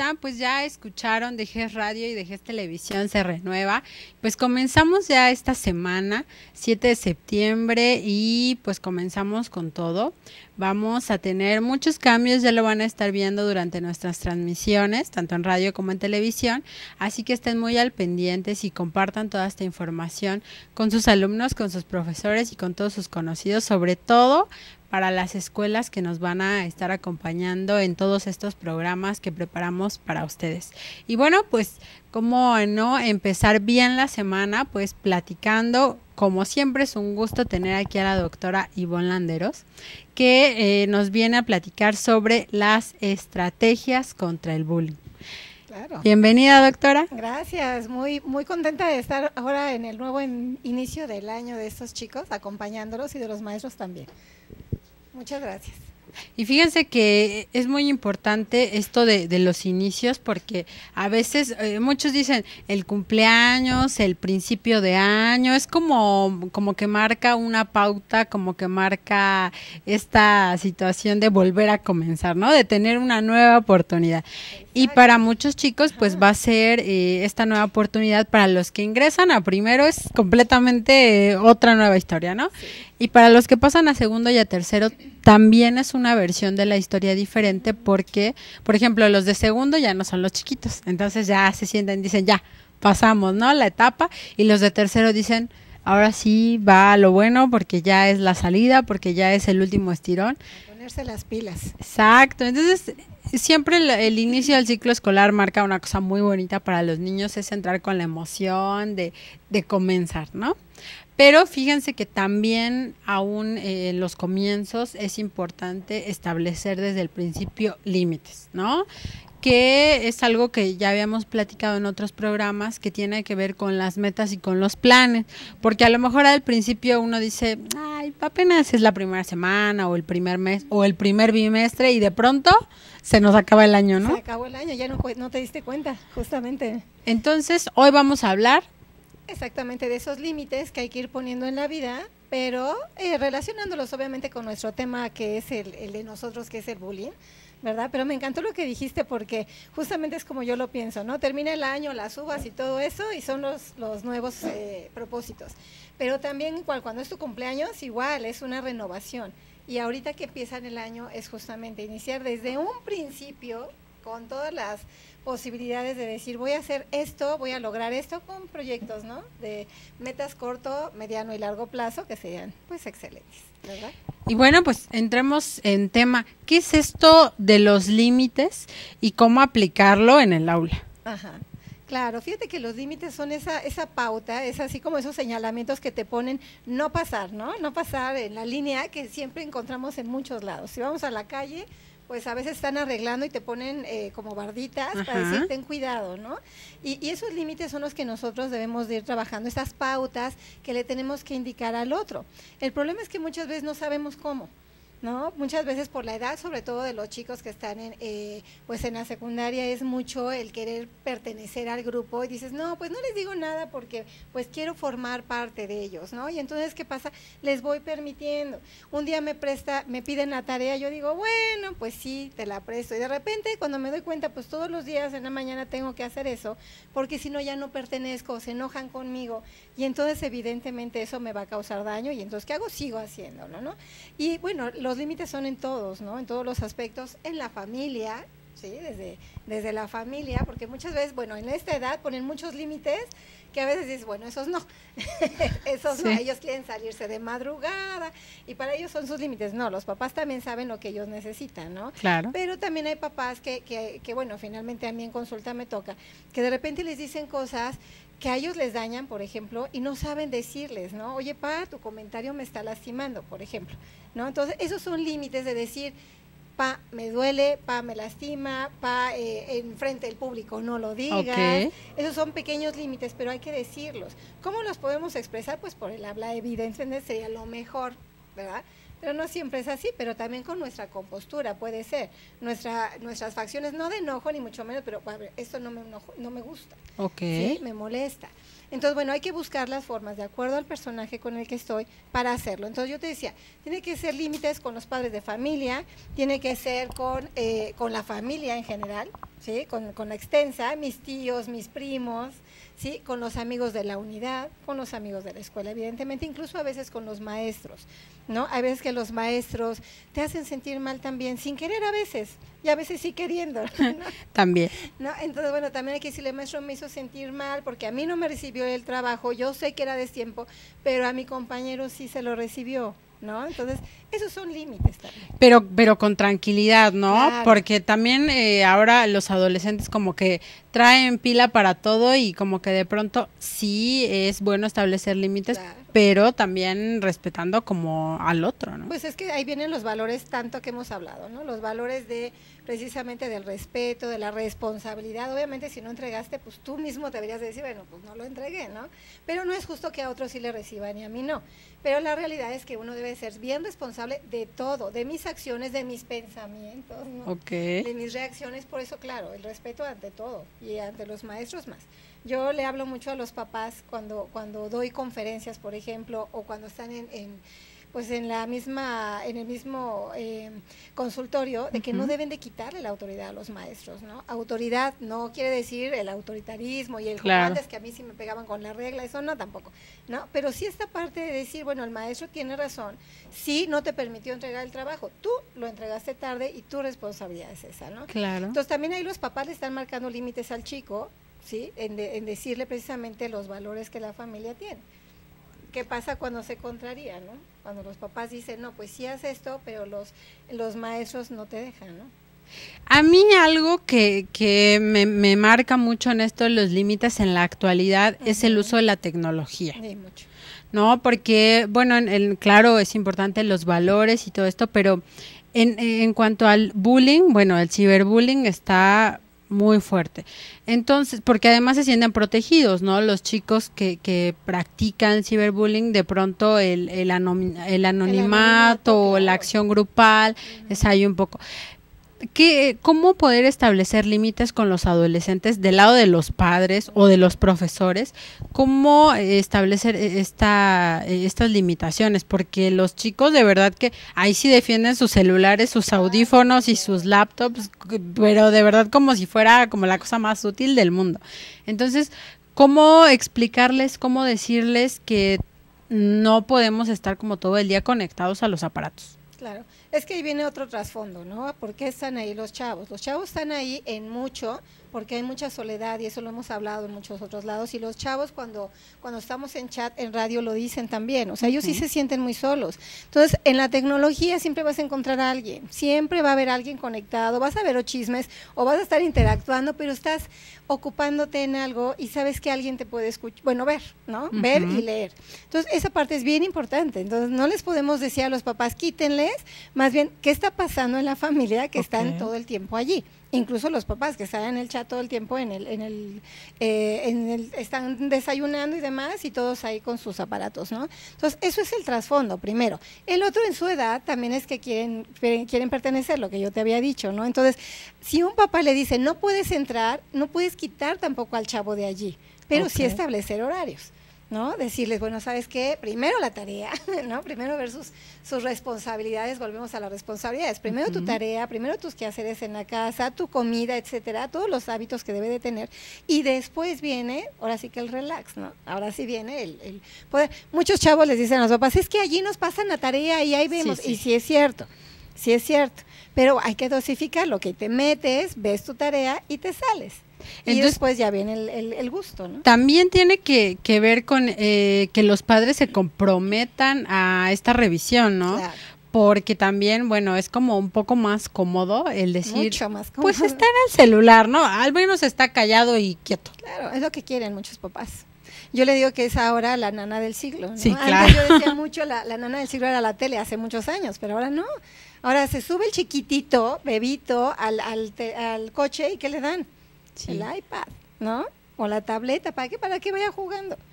semana, pues ya escucharon de GES Radio y de GES Televisión se renueva. Pues comenzamos ya esta semana, 7 de septiembre, y pues comenzamos con todo. Vamos a tener muchos cambios, ya lo van a estar viendo durante nuestras transmisiones, tanto en radio como en televisión, así que estén muy al pendientes y compartan toda esta información con sus alumnos, con sus profesores y con todos sus conocidos, sobre todo para las escuelas que nos van a estar acompañando en todos estos programas que preparamos para ustedes. Y bueno, pues cómo no empezar bien la semana, pues platicando. Como siempre es un gusto tener aquí a la doctora Ivonne Landeros, que nos viene a platicar sobre las estrategias contra el bullying. Claro. Bienvenida, doctora. Gracias, muy contenta de estar ahora en el nuevo inicio del año de estos chicos, acompañándolos y de los maestros también. Muchas gracias. Y fíjense que es muy importante esto de los inicios, porque a veces muchos dicen el cumpleaños, el principio de año, es como que marca una pauta, como que marca esta situación de volver a comenzar, ¿no? De tener una nueva oportunidad. Exacto. Y para muchos chicos, pues va a ser esta nueva oportunidad. Para los que ingresan a primero es completamente otra nueva historia, ¿no? Sí. Y para los que pasan a segundo y a tercero, también es una versión de la historia diferente porque, por ejemplo, los de segundo ya no son los chiquitos, entonces ya se sienten, dicen, ya, pasamos, ¿no? La etapa, y los de tercero dicen, ahora sí va a lo bueno porque ya es la salida, porque ya es el último estirón. A ponerse las pilas. Exacto, entonces siempre el inicio del ciclo escolar marca una cosa muy bonita para los niños, es entrar con la emoción de comenzar, ¿no? Pero fíjense que también aún en los comienzos es importante establecer desde el principio límites, ¿no? Que es algo que ya habíamos platicado en otros programas, que tiene que ver con las metas y con los planes, porque a lo mejor al principio uno dice, ay, apenas es la primera semana o el primer mes o el primer bimestre y de pronto se nos acaba el año, ¿no? Se acabó el año, ya no te diste cuenta, justamente. Entonces, hoy vamos a hablar exactamente de esos límites que hay que ir poniendo en la vida, pero relacionándolos obviamente con nuestro tema que es el de nosotros, que es el bullying, ¿verdad? Pero me encantó lo que dijiste porque justamente es como yo lo pienso, ¿no? Termina el año, las uvas y todo eso y son los nuevos propósitos. Pero también cuando es tu cumpleaños, igual es una renovación. Y ahorita que empieza el año es justamente iniciar desde un principio con todas las posibilidades de decir voy a hacer esto, voy a lograr esto con proyectos, ¿no? De metas corto, mediano y largo plazo que sean pues excelentes, ¿verdad? Y bueno, pues entremos en tema. ¿Qué es esto de los límites y cómo aplicarlo en el aula? Ajá. Claro, fíjate que los límites son esa pauta, es así como esos señalamientos que te ponen no pasar, ¿no? No pasar en la línea que siempre encontramos en muchos lados. Si vamos a la calle, pues a veces están arreglando y te ponen como barditas. Ajá. Para decir ten cuidado, ¿no? Y esos límites son los que nosotros debemos de ir trabajando, esas pautas que le tenemos que indicar al otro. El problema es que muchas veces no sabemos cómo, ¿no? Muchas veces por la edad, sobre todo de los chicos que están pues en la secundaria, es mucho el querer pertenecer al grupo y dices, no, pues no les digo nada porque pues quiero formar parte de ellos, ¿no? Y entonces, ¿qué pasa? Les voy permitiendo. Un día me piden la tarea, yo digo, bueno, pues sí, te la presto. Y de repente, cuando me doy cuenta, pues todos los días en la mañana tengo que hacer eso, porque si no ya no pertenezco, se enojan conmigo y entonces evidentemente eso me va a causar daño y entonces, ¿qué hago? Sigo haciéndolo, ¿no? Y bueno, los límites son en todos, ¿no? En todos los aspectos, en la familia, ¿sí? Desde la familia, porque muchas veces, bueno, en esta edad ponen muchos límites que a veces dices, bueno, esos no, esos sí. No, ellos quieren salirse de madrugada y para ellos son sus límites. No, los papás también saben lo que ellos necesitan, ¿no? Claro. Pero también hay papás que bueno, finalmente a mí en consulta me toca, que de repente les dicen cosas que a ellos les dañan, por ejemplo, y no saben decirles, ¿no? Oye, pa, tu comentario me está lastimando, por ejemplo, ¿no? Entonces, esos son límites de decir, pa, me duele, pa, me lastima, pa, en frente del público no lo digas. Okay. Esos son pequeños límites, pero hay que decirlos. ¿Cómo los podemos expresar? Pues por el habla, evidentemente sería lo mejor, ¿verdad? Pero no siempre es así, pero también con nuestra compostura puede ser. Nuestras facciones, no de enojo ni mucho menos, pero a ver, esto no me gusta, ¿sí? Me molesta. Entonces, bueno, hay que buscar las formas de acuerdo al personaje con el que estoy para hacerlo. Entonces, yo te decía, tiene que ser límites con los padres de familia, tiene que ser con la familia en general, ¿sí? Con la extensa, mis tíos, mis primos, ¿sí? Con los amigos de la unidad, con los amigos de la escuela, evidentemente, incluso a veces con los maestros, ¿no? Hay veces que los maestros te hacen sentir mal también, sin querer a veces, y a veces sí queriendo, ¿no? También. ¿No? Entonces, bueno, también hay que decirle, maestro, me hizo sentir mal porque a mí no me recibió el trabajo, yo sé que era destiempo, pero a mi compañero sí se lo recibió, ¿no? Entonces, esos son límites también. Pero con tranquilidad, ¿no? Claro. Porque también ahora los adolescentes como que traen pila para todo y como que de pronto sí es bueno establecer límites, claro, pero también respetando como al otro, ¿no? Pues es que ahí vienen los valores tanto que hemos hablado, ¿no? Los valores de precisamente del respeto, de la responsabilidad. Obviamente si no entregaste, pues tú mismo deberías decir, bueno, pues no lo entregué, ¿no? Pero no es justo que a otros sí le reciban y a mí no. Pero la realidad es que uno debe ser bien responsable de todo, de mis acciones, de mis pensamientos, ¿no? Okay. De mis reacciones. Por eso, claro, el respeto ante todo y ante los maestros más. Yo le hablo mucho a los papás cuando doy conferencias, por ejemplo, o cuando están en el mismo consultorio, de que no deben de quitarle la autoridad a los maestros, ¿no? Autoridad no quiere decir el autoritarismo y el claro, antes que a mí sí me pegaban con la regla, eso no tampoco, ¿no? Pero sí esta parte de decir, bueno, el maestro tiene razón, sí no te permitió entregar el trabajo, tú lo entregaste tarde y tu responsabilidad es esa, ¿no? Claro. Entonces también ahí los papás le están marcando límites al chico, ¿sí? En decirle precisamente los valores que la familia tiene. ¿Qué pasa cuando se contraría, no? Cuando los papás dicen, no, pues sí haz esto, pero los maestros no te dejan, ¿no? A mí algo que me marca mucho en esto de los límites en la actualidad es el uso de la tecnología. Sí, mucho. No, porque, bueno, claro, es importante los valores y todo esto, pero en cuanto al bullying, bueno, el ciberbullying está muy fuerte. Entonces, porque además se sienten protegidos, ¿no? Los chicos que practican ciberbullying, de pronto el anonimato o la acción grupal, es ahí un poco. ¿Cómo poder establecer límites con los adolescentes del lado de los padres o de los profesores? ¿Cómo establecer estas limitaciones? Porque los chicos de verdad que ahí sí defienden sus celulares, sus audífonos y sus laptops, pero de verdad como si fuera como la cosa más útil del mundo. Entonces, ¿cómo explicarles, cómo decirles que no podemos estar como todo el día conectados a los aparatos? Claro, es que ahí viene otro trasfondo, ¿no? ¿Por qué están ahí los chavos? Los chavos están ahí en mucho, porque hay mucha soledad y eso lo hemos hablado en muchos otros lados, y los chavos cuando estamos en chat, en radio lo dicen también, o sea, ellos sí se sienten muy solos. Entonces, en la tecnología siempre vas a encontrar a alguien, siempre va a haber alguien conectado, vas a ver chismes o vas a estar interactuando, pero estás ocupándote en algo y sabes que alguien te puede escuchar, bueno, ver, ¿no? Ver y leer. Entonces, esa parte es bien importante. Entonces, no les podemos decir a los papás, quítenles, más bien, ¿qué está pasando en la familia que están todo el tiempo allí? Incluso los papás que están en el chat todo el tiempo, están desayunando y demás, y todos ahí con sus aparatos, ¿no? Entonces, eso es el trasfondo, primero. El otro, en su edad, también es que quieren pertenecer, lo que yo te había dicho, ¿no? Entonces, si un papá le dice, no puedes entrar, no puedes quitar tampoco al chavo de allí, pero sí establecer horarios, ¿no? Decirles, bueno, ¿sabes qué? Primero la tarea, ¿no? Primero ver sus responsabilidades, volvemos a las responsabilidades. Primero tu tarea, primero tus quehaceres en la casa, tu comida, etcétera, todos los hábitos que debe de tener. Y después viene, ahora sí que el relax, ¿no? Ahora sí viene el poder. Muchos chavos les dicen a los papás, es que allí nos pasan la tarea y ahí vemos. Sí. Y sí es cierto, pero hay que dosificar lo que te metes, ves tu tarea y te sales. Y entonces, después ya viene el gusto, ¿no? También tiene que ver con que los padres se comprometan a esta revisión, ¿no? Claro. Porque también, bueno, es como un poco más cómodo el decir, mucho más cómodo, pues está en el celular, ¿no? Al menos está callado y quieto. Claro, es lo que quieren muchos papás. Yo le digo que es ahora la nana del siglo, ¿no? Sí, claro. Antes yo decía mucho, la nana del siglo era la tele hace muchos años, pero ahora no. Ahora se sube el chiquitito, bebito, al coche, ¿y qué le dan? Sí. El iPad, ¿no? O la tableta, ¿para qué vaya jugando?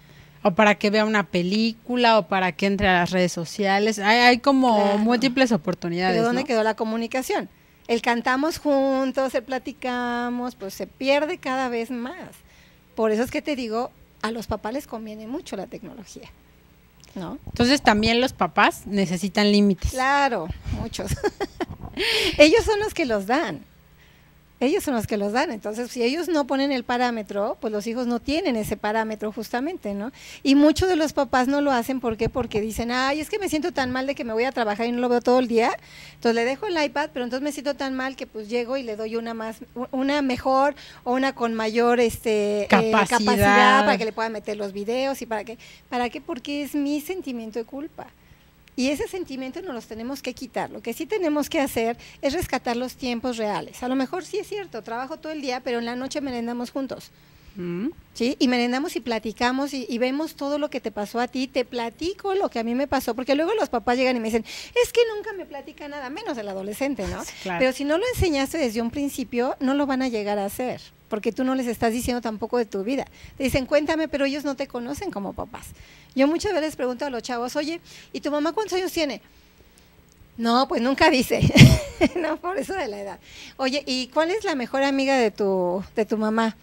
O para que vea una película, o para que entre a las redes sociales. Hay como múltiples oportunidades. ¿Pero dónde ¿no? quedó la comunicación? El cantamos juntos, el platicamos, pues se pierde cada vez más. Por eso es que te digo, a los papás les conviene mucho la tecnología, ¿no? Entonces también los papás necesitan límites. Claro, muchos. Ellos son los que los dan. Ellos son los que los dan, entonces si ellos no ponen el parámetro, pues los hijos no tienen ese parámetro justamente, ¿no? Y muchos de los papás no lo hacen, ¿por qué? Porque dicen, ay, es que me siento tan mal de que me voy a trabajar y no lo veo todo el día, entonces le dejo el iPad, pero entonces me siento tan mal que pues llego y le doy una mejor o una con mayor capacidad para que le pueda meter los videos y ¿para qué? Porque es mi sentimiento de culpa. Y ese sentimiento nos los tenemos que quitar. Lo que sí tenemos que hacer es rescatar los tiempos reales. A lo mejor sí es cierto, trabajo todo el día, pero en la noche merendamos juntos. ¿Sí? Y merendamos y platicamos y vemos todo lo que te pasó a ti. Te platico lo que a mí me pasó, porque luego los papás llegan y me dicen, es que nunca me platica nada, menos el adolescente, ¿no? Claro. Pero si no lo enseñaste desde un principio, no lo van a llegar a hacer, porque tú no les estás diciendo tampoco de tu vida. Te dicen, cuéntame, pero ellos no te conocen como papás. Yo muchas veces pregunto a los chavos, oye, ¿y tu mamá cuántos años tiene? No, pues nunca dice. No, por eso de la edad. Oye, ¿y cuál es la mejor amiga de tu mamá?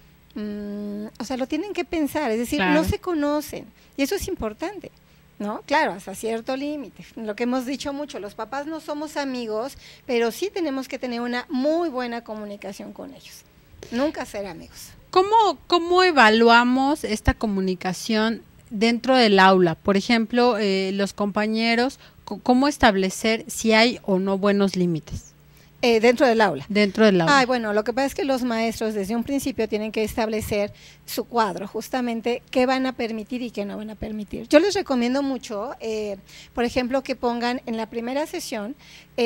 O sea, lo tienen que pensar, es decir, claro. No se conocen, y eso es importante, ¿no? Claro, hasta cierto límite, lo que hemos dicho mucho, los papás no somos amigos, pero sí tenemos que tener una muy buena comunicación con ellos, nunca ser amigos. ¿Cómo evaluamos esta comunicación dentro del aula? Por ejemplo, los compañeros, ¿cómo establecer si hay o no buenos límites? Dentro del aula. Dentro del aula. Bueno, lo que pasa es que los maestros desde un principio tienen que establecer su cuadro, justamente qué van a permitir y qué no van a permitir. Yo les recomiendo mucho, por ejemplo, que pongan en la primera sesión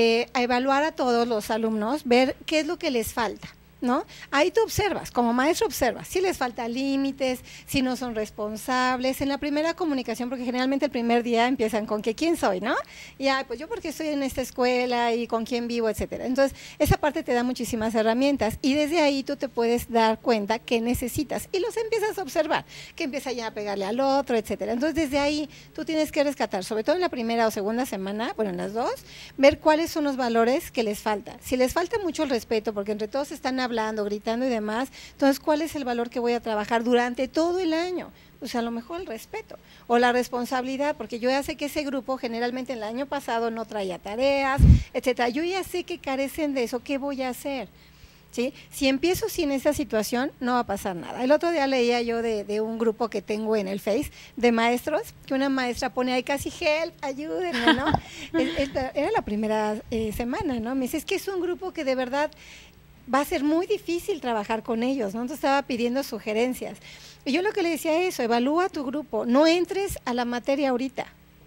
a evaluar a todos los alumnos, ver qué es lo que les falta, ¿no? Ahí tú observas, como maestro observas, si les falta límites, si no son responsables, en la primera comunicación, porque generalmente el primer día empiezan con que quién soy, ¿no? Y pues yo porque estoy en esta escuela y con quién vivo, etcétera. Entonces, esa parte te da muchísimas herramientas y desde ahí tú te puedes dar cuenta qué necesitas y los empiezas a observar, que empieza ya a pegarle al otro, etcétera. Entonces, desde ahí tú tienes que rescatar, sobre todo en la primera o segunda semana, bueno, en las dos, ver cuáles son los valores que les falta. Si les falta mucho el respeto, porque entre todos están hablando, gritando y demás, entonces, ¿cuál es el valor que voy a trabajar durante todo el año? Pues a lo mejor el respeto o la responsabilidad, porque yo ya sé que ese grupo generalmente el año pasado no traía tareas, etcétera. Yo ya sé que carecen de eso, ¿qué voy a hacer? ¿Sí? Si empiezo sin esa situación, no va a pasar nada. El otro día leía yo de un grupo que tengo en el Face de maestros, que una maestra pone ahí casi help, ayúdenme, ¿no? Era la primera semana, ¿no? Me dice, es que es un grupo que de verdad va a ser muy difícil trabajar con ellos, ¿no? Entonces estaba pidiendo sugerencias. Y yo lo que le decía es eso, evalúa tu grupo, no entres a la materia ahorita.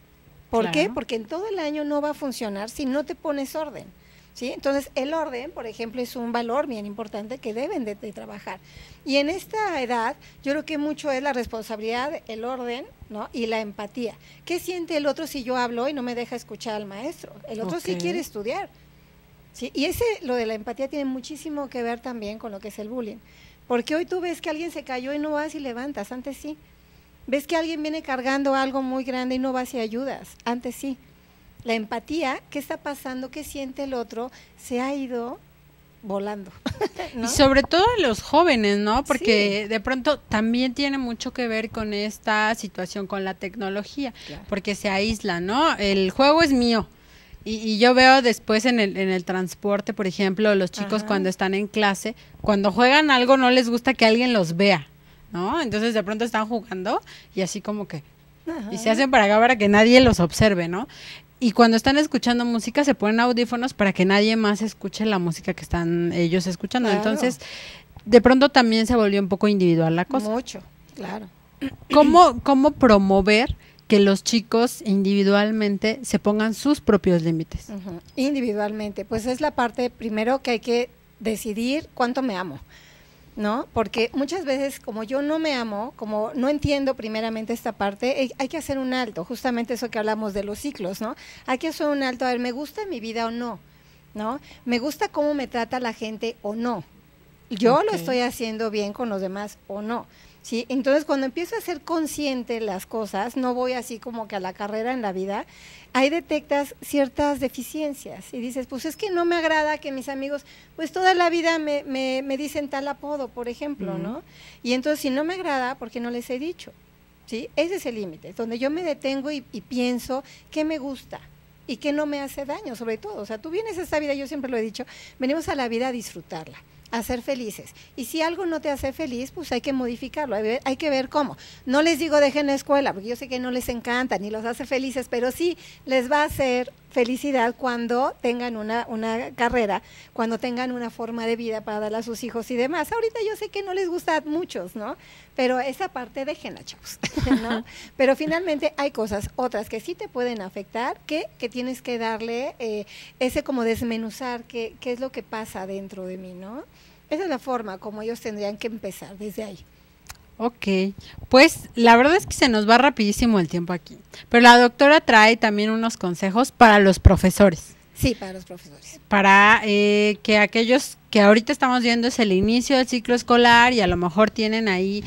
¿Por qué? Porque en todo el año no va a funcionar si no te pones orden, ¿sí? Entonces el orden, por ejemplo, es un valor bien importante que deben de trabajar. Y en esta edad, yo creo que mucho es la responsabilidad, el orden, ¿no? Y la empatía. ¿Qué siente el otro si yo hablo y no me deja escuchar al maestro? El otro sí quiere estudiar. Sí, y lo de la empatía tiene muchísimo que ver también con lo que es el bullying, porque hoy tú ves que alguien se cayó y no vas y levantas, antes sí. Ves que alguien viene cargando algo muy grande y no vas y ayudas, antes sí. La empatía, ¿qué está pasando? ¿Qué siente el otro? Se ha ido volando, ¿no? Y sobre todo los jóvenes, ¿no? Porque sí, de pronto también tiene mucho que ver con esta situación con la tecnología, claro, porque se aíslan, ¿no? El juego es mío. Y yo veo después en el transporte, por ejemplo, los chicos cuando están en clase, cuando juegan algo no les gusta que alguien los vea, ¿no? Entonces de pronto están jugando y así como que, y se hacen para acá para que nadie los observe, ¿no? Y cuando están escuchando música se ponen audífonos para que nadie más escuche la música que están ellos escuchando. Claro. Entonces, de pronto también se volvió un poco individual la cosa. Mucho, claro. ¿Cómo promover que los chicos individualmente se pongan sus propios límites? Individualmente, pues es la parte primero que hay que decidir cuánto me amo, ¿no? Porque muchas veces como yo no me amo, como no entiendo primeramente esta parte, hay que hacer un alto, justamente eso que hablamos de los ciclos, ¿no? Hay que hacer un alto, a ver, ¿me gusta mi vida o no? ¿No? ¿Me gusta cómo me trata la gente o no? ¿Yo lo estoy haciendo bien con los demás o no? ¿sí? Entonces, cuando empiezo a ser consciente de las cosas, no voy así como que a la carrera en la vida, ahí detectas ciertas deficiencias y dices, pues es que no me agrada que mis amigos, pues toda la vida me dicen tal apodo, por ejemplo, ¿no? Y entonces, si no me agrada, ¿por qué no les he dicho? ¿Sí? Ese es el límite, donde yo me detengo y pienso qué me gusta y qué no me hace daño, sobre todo. O sea, tú vienes a esta vida, yo siempre lo he dicho, venimos a la vida a disfrutarla, a ser felices. Y si algo no te hace feliz, pues hay que modificarlo, hay que ver cómo. No les digo dejen la escuela, porque yo sé que no les encanta ni los hace felices, pero sí les va a hacer felicidad cuando tengan una carrera, cuando tengan una forma de vida para darle a sus hijos y demás. Ahorita yo sé que no les gusta a muchos, ¿no? Pero esa parte déjenla, chavos, ¿no? Pero finalmente hay cosas, otras que sí te pueden afectar, que tienes que darle ese como desmenuzar qué es lo que pasa dentro de mí, ¿no? Esa es la forma como ellos tendrían que empezar, desde ahí. Ok, pues la verdad es que se nos va rapidísimo el tiempo aquí, pero la doctora trae también unos consejos para los profesores. Sí, para los profesores. Para que aquellos que ahorita estamos viendo es el inicio del ciclo escolar y a lo mejor tienen ahí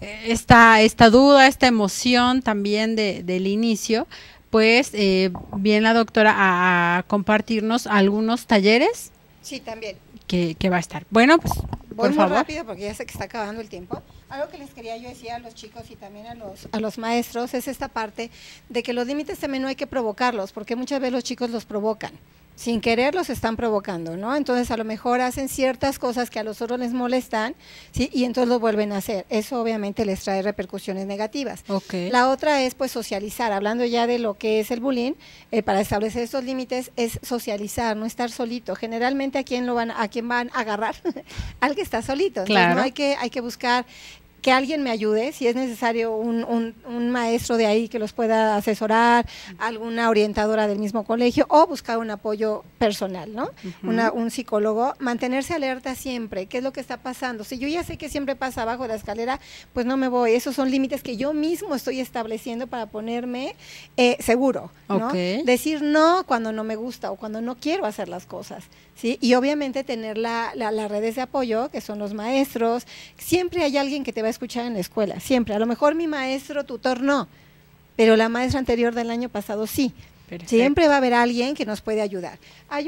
esta duda, esta emoción también del inicio, pues viene la doctora a compartirnos algunos talleres. Sí, también. Que va a estar. Bueno, pues voy por muy favor. rápido porque ya sé que está acabando el tiempo. Algo que les quería yo decir a los chicos y también a los maestros es esta parte de que los límites también no hay que provocarlos, porque muchas veces los chicos los provocan. Sin querer los están provocando, ¿no? Entonces a lo mejor hacen ciertas cosas que a los otros les molestan, ¿sí? Y entonces lo vuelven a hacer. Eso obviamente les trae repercusiones negativas. Okay. La otra es pues socializar, hablando ya de lo que es el bullying, para establecer estos límites es socializar, no estar solito. Generalmente a quién van a agarrar, al que está solito. Entonces, claro. No hay que buscar que alguien me ayude, si es necesario un maestro de ahí que los pueda asesorar, alguna orientadora del mismo colegio o buscar un apoyo personal, ¿no? Un psicólogo, mantenerse alerta siempre, ¿qué es lo que está pasando? Si yo ya sé que siempre pasa abajo de la escalera, pues no me voy, esos son límites que yo mismo estoy estableciendo para ponerme seguro, ¿no? Okay. Decir no cuando no me gusta o cuando no quiero hacer las cosas, ¿sí? Y obviamente tener las redes de apoyo, que son los maestros, siempre hay alguien que te va a escuchar en la escuela, siempre. A lo mejor mi maestro tutor no, pero la maestra anterior del año pasado sí. Perfecto. Siempre va a haber alguien que nos puede ayudar. Hay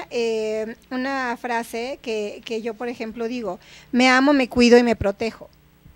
una frase que yo, por ejemplo, digo, me amo, me cuido y me protejo.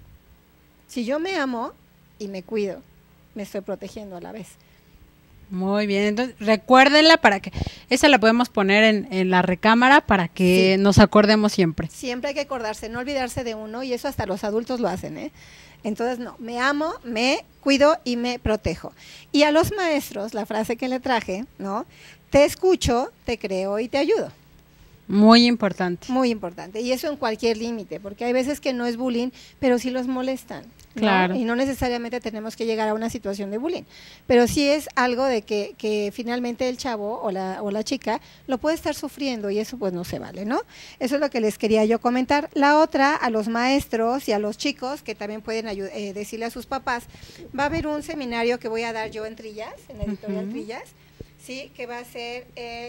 Si yo me amo y me cuido, me estoy protegiendo a la vez. Muy bien, entonces recuérdenla para que, esa la podemos poner en la recámara para que sí. Nos acordemos siempre. Siempre hay que acordarse, no olvidarse de uno y eso hasta los adultos lo hacen, ¿eh? Entonces, no, me amo, me cuido y me protejo. Y a los maestros, la frase que le traje, ¿no? Te escucho, te creo y te ayudo. Muy importante. Muy importante. Y eso en cualquier límite, porque hay veces que no es bullying, pero sí los molestan. ¿no? Claro. Y no necesariamente tenemos que llegar a una situación de bullying. Pero sí es algo de que finalmente el chavo o la chica lo puede estar sufriendo y eso pues no se vale, ¿no? Eso es lo que les quería yo comentar. La otra, a los maestros y a los chicos, que también pueden decirle a sus papás, va a haber un seminario que voy a dar yo en Trillas, en la editorial Trillas, sí, que va a ser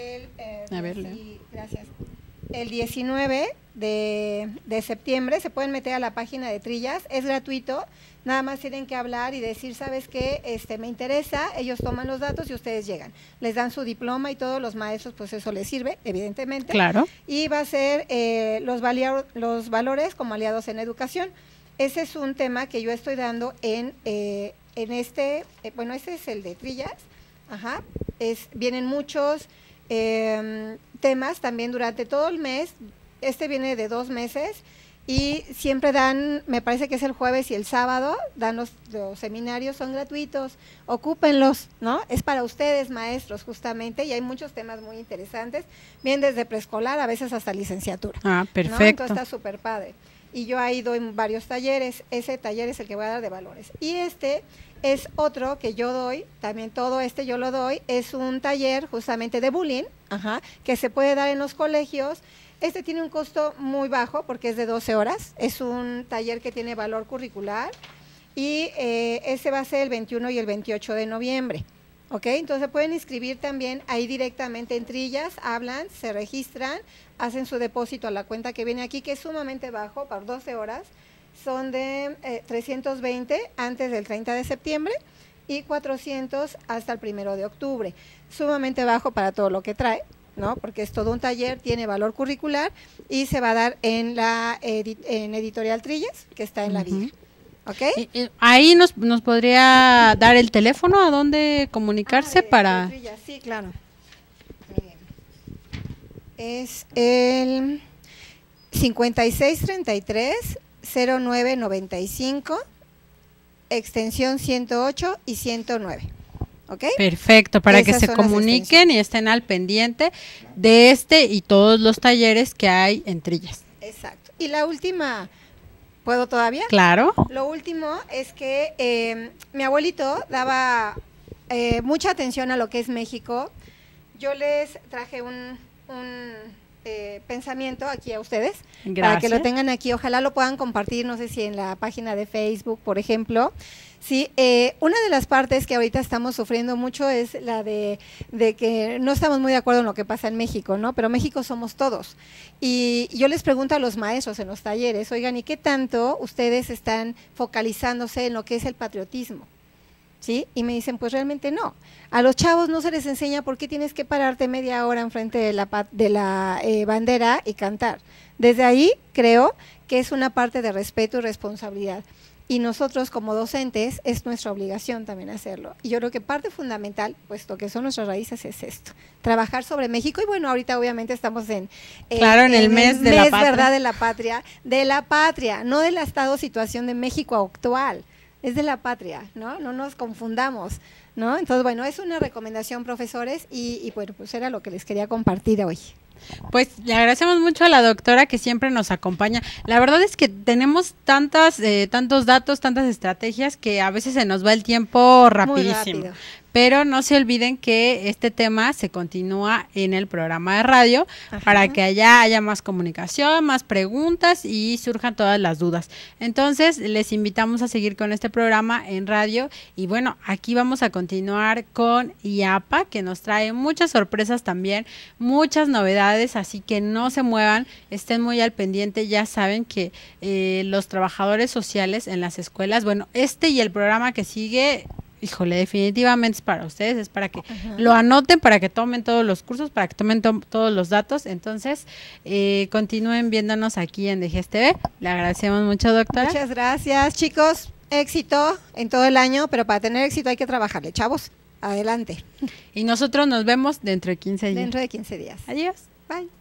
gracias. El 19 de septiembre. Se pueden meter a la página de Trillas, es gratuito, nada más tienen que hablar y decir, ¿sabes qué? Me interesa, ellos toman los datos y ustedes llegan. Les dan su diploma y todos los maestros, pues eso les sirve, evidentemente. Claro. Y va a ser los valores como aliados en educación. Ese es un tema que yo estoy dando en este es el de Trillas. Ajá, vienen muchos temas también durante todo el mes. Viene de 2 meses y siempre dan, me parece que es el jueves y el sábado, dan los seminarios, son gratuitos, ocúpenlos, ¿no? Es para ustedes, maestros, justamente, y hay muchos temas muy interesantes, bien desde preescolar, a veces hasta licenciatura. Ah, perfecto. ¿no? Entonces está súper padre. Y yo ahí doy varios talleres, ese taller es el que voy a dar de valores. Y es otro que yo doy, también todo yo lo doy, es un taller justamente de bullying, que se puede dar en los colegios. Tiene un costo muy bajo porque es de 12 horas, es un taller que tiene valor curricular y ese va a ser el 21 y el 28 de noviembre. ¿Ok? Entonces pueden inscribir también ahí directamente en Trillas, hablan, se registran, hacen su depósito a la cuenta que viene aquí, que es sumamente bajo, por 12 horas, son de 320 antes del 30 de septiembre y 400 hasta el 1 de octubre. Sumamente bajo para todo lo que trae, ¿no? Porque es todo un taller, tiene valor curricular y se va a dar en en Editorial Trillas, que está en la Villa. ¿Ok? Ahí nos podría dar el teléfono a dónde comunicarse para... de Trillas, sí, claro. Es el 5633-0995, extensión 108 y 109. ¿Ok? Perfecto, para que se comuniquen y estén al pendiente de este y todos los talleres que hay en Trillas. Exacto. Y la última, ¿puedo todavía? Claro. Lo último es que mi abuelito daba mucha atención a lo que es México. Yo les traje un pensamiento aquí a ustedes. Gracias. Para que lo tengan aquí, ojalá lo puedan compartir, no sé si en la página de Facebook, por ejemplo. Sí, una de las partes que ahorita estamos sufriendo mucho es la de que no estamos muy de acuerdo en lo que pasa en México, ¿no? Pero México somos todos. Y yo les pregunto a los maestros en los talleres, oigan, ¿y qué tanto ustedes están focalizándose en lo que es el patriotismo? ¿Sí? Y me dicen, pues realmente no. A los chavos no se les enseña por qué tienes que pararte media hora enfrente de la bandera y cantar. Desde ahí creo que es una parte de respeto y responsabilidad. Y nosotros como docentes es nuestra obligación también hacerlo. Y yo creo que parte fundamental, puesto que son nuestras raíces, es esto. Trabajar sobre México. Y bueno, ahorita obviamente estamos en el mes de la patria. ¿Verdad? De la patria, no del estado situación de México actual. Es de la patria, ¿no? No nos confundamos, ¿no? Entonces, bueno, es una recomendación, profesores, y bueno, pues era lo que les quería compartir hoy. Pues le agradecemos mucho a la doctora que siempre nos acompaña. La verdad es que tenemos tantos datos, tantas estrategias que a veces se nos va el tiempo rapidísimo. Muy rápido. Pero no se olviden que este tema se continúa en el programa de radio. Ajá. Para que allá haya más comunicación, más preguntas y surjan todas las dudas. Entonces, les invitamos a seguir con este programa en radio. Y bueno, aquí vamos a continuar con IAPA, que nos trae muchas sorpresas también, muchas novedades, así que no se muevan, estén muy al pendiente. Ya saben que los trabajadores sociales en las escuelas, bueno, este y el programa que sigue... Híjole, definitivamente es para ustedes, es para que lo anoten, para que tomen todos los cursos, para que tomen todos los datos. Entonces, continúen viéndonos aquí en DGES TV. Le agradecemos mucho, doctora. Muchas gracias, chicos. Éxito en todo el año, pero para tener éxito hay que trabajarle, chavos. Adelante. Y nosotros nos vemos dentro de 15 días. Dentro de 15 días. Adiós. Bye.